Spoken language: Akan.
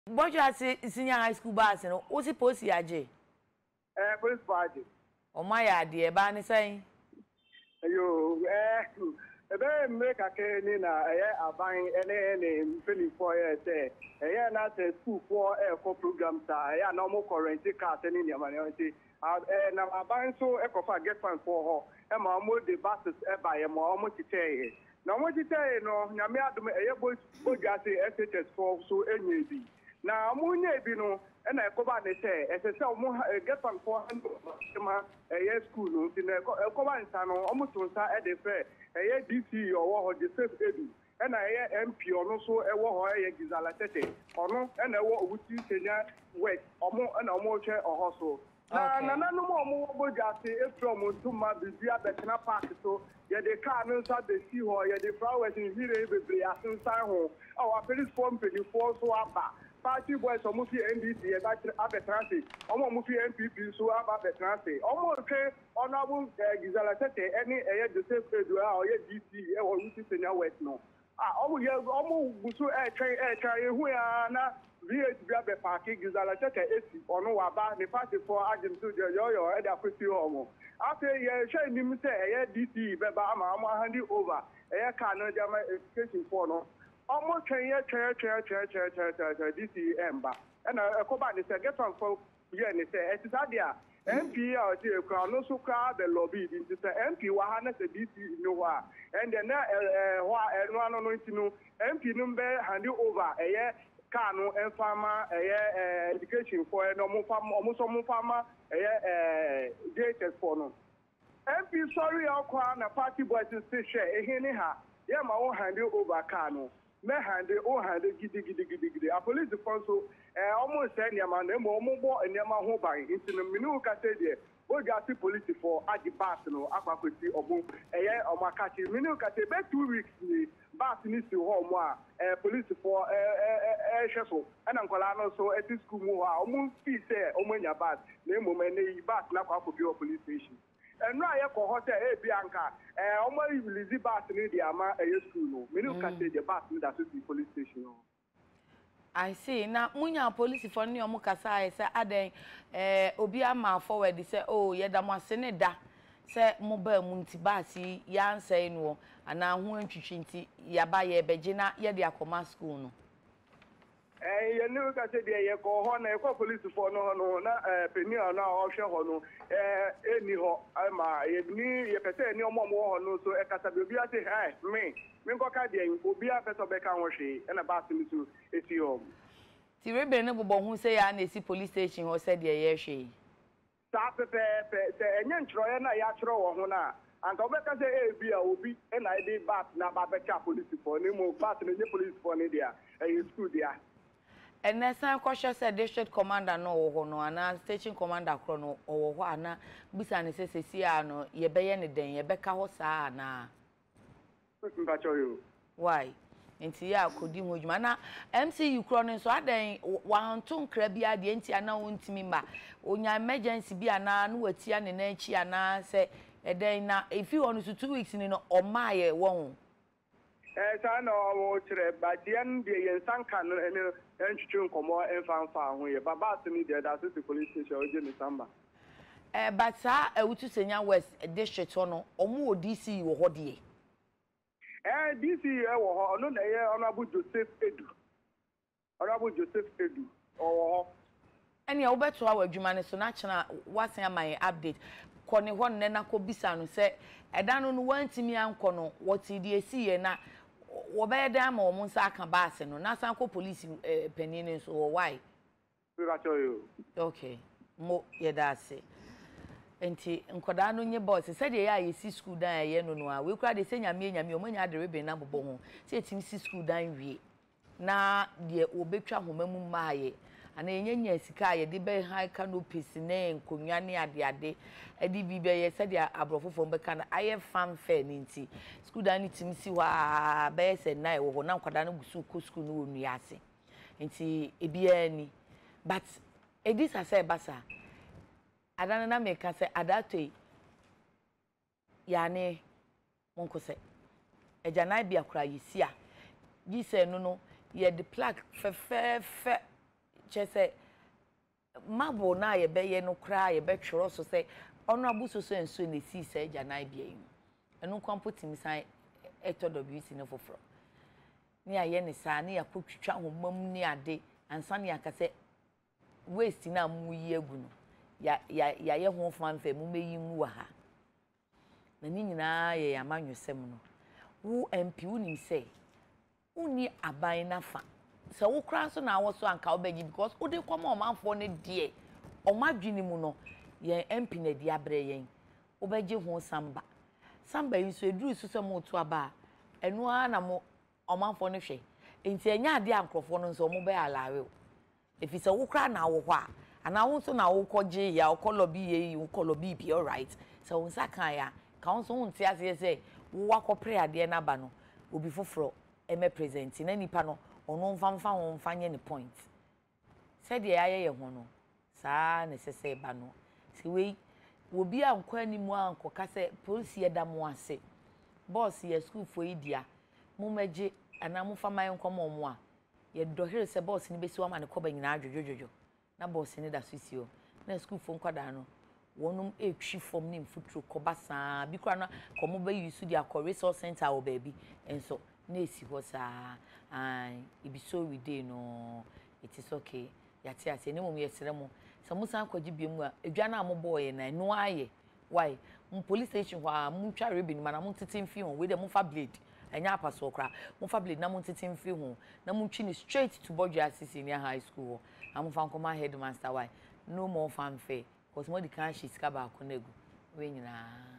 Bawjiase senior high school bus no o si post yaje police party o ma ya de e ba ne sen ayo ebe make akeni na aban ene mfeni for say na say school for eco program ta na mo current card ni ni amane say na aban so ekofa get fan for ho ma mo the buses ba ye mo titeye na mo titeye no nyame adom Bawjiase SHS for so enye bi na munye bi no na ekoba ne say esese mo get fan for ma school no ti na ekoba nsa no omo to nsa de fe DC owo ho the safe edu na MP ono so ewo ho gizala tete ono na ewo owuti Kenya west omo na omo che oho so na nanu mo Bawjiase from Tuma bibia betena park so ye de car no nsa be si ho ye de flowers in hire bebre asensan ho our police form 24 so aba party boys omo fi NDC e ba abetrase omo fi NPP so aba betrase omo ke honorable gizala tete any the safe edu o ye DC e wo uti Kenya west no omo gusu try hu ya na VH bia be park gizala tete esi ono wa ba ne party for agim to yo e da kwesi omo after ye shey nim say DC be ba ama hand over car no jama education for no almost 10 years this ember and a coba is a get on for year and say it is adia MP out here no so crowd the lobby into the MP wahana the DC no and then no MP number hand you over a year cano and farmer education for no almost farmer JHS for no MP sorry na party boys still share a yeah my own hand you over cano me hande gidi a police defense so almost say nyama na mo bo nyama ho ban into no minu ka say de Bawjiase police for adi bus no akwakweti obo omakachi minu ka say be 2 weeks ni bus ni si ho mo a police for hweso na nkola no so at school mu ha omo fi say omo nya bus na emo me na bus na kwakobi police station no aye ko hotel bi anka omo release bus ni di ama school no menu ka say the bus ni that to the police station no I see na munya police for ni omo kasa aye say aden obi ama forward say oh ye da mo ase ne da say mo ba mu nti bus ya ansai no ana ho antwitwi nti ya ba ye beje na ye de akoma school no ye no ka say de ye ko ho na ko police for no na peni na o hwe ho no eni ho ama ye ni ye pese ni omo ho no so e kasa be obi ate hai me ko ka de obi a pese be ka ho hwe na ba se mi so eti o ti rebe ne bobo hu say ya na esi police station ho say de ye hwe sa pepe se enye ntro ye na ya tro wo ho na anka obi ka say e bi a obi e na e dey bat na ba be cha police for ni mo bat ni police for ni dia school dia and next time cautious said district commander no ho no ana station commander kro no owo ho ana bisa ne sesesi a no ye beye ne den ye beka ho saa na why enti ya kodi ho djuma na MCU kro no so aden wa hanto nkra bia de enti ana wontimi ma onya emergency bia na no watia ne na achi ana se eden na efi ono so 2 weeks ni no o maaye wo ho sana o chere ba dian de yen sanka no ene entwetwe nkomo enfanfa ho ye baba asemi de da city police station o je ni samba but sa ewutu Senya West district no omo DC wo ho de DC wo ho no na ye honorable Joseph Edu o ene wo beto awa adwuma ne so na chena wasen aman update kone ho ne na ko bisa no se edano no wantimi anko no woti de esi ye na wo be da ma omo nsa aka baase no na san ko police penini so why okay mo ye da se enti nkoda no nye boss se de ya yesi school dan ye no no a we kura de se nyame omanya de rebe na bobo ho se etim si school dan wie na de obetwa homamu maaye ana enyenya sika ye de be high canopies ne nkonwa ne ade edi bi be ye se de abrofofo mbeka na aye fanfare ni nti school dan tim si wa be se na e wo na nkwada no gusu ko school no wonu ase nti ebia ni but edis asa basa adana na meka se adatoi yani monko se ejana bia kura yisia gi se no ye de plaque fe chese mabo na ye be ye no kra ye be tworo so se ono abuso so enso na si se ja na bia yi eno kwampotim san etodwc ne foforo ni aye ne sa ne yakotwitwa homam ni ade ansa ne akase waste na mu yi egu no ya ye ho fanfa mu meyi mu wa ha na ni nyina ye amanwesem no wo MP unim say uni aban na fa se wo kra so na wo so anka obegi because wo de kwama omanfo ne de omadwini mu no ye MP na di abre yen obegi ho samba yi so eduru so se mo to aba eno a na mo omanfo ne hwe enti enya ade ankrofo no nso mo be alawe if it's a wukra na wo kwa ana wo so na wo koje ya okolobi ye okolobi be all right so wo nsa kan ya ka wo so wo ntia se wo akopre ade na ba no obi foforo eme present na nipa no ono mfamfa ho mfanye ne point said ye aye ye ho no saa ne sese ba no se we obi ankwa ni mu ankoka se police ye da mo ase boss ye school for idia mo meje ana mo faman nkomo mo a ye dohere se boss ni besi wa ma ne koba nyina adwojojojo na boss ni da sisio na school fo nkwada no wonum etwi form ni mfutro koba saa bi kwa na komo ba use dia ko resource center o baby enso na esi ho saa ibi so we dey no it is okay yati ase ne mum yesere mo se mo san kwaji biemu a edwa na mo boy na no aye why police station wa mo twa ribbon ma na mo tete mfi ho we dey mo fa blade enya apaso okra mo fa blade na mo tete mfi ho na mo twi ni straight to Bawjiase Senior High School am fa nkoma headmaster why no more fanfare because mo di kan shi ska ba ko negu we nyina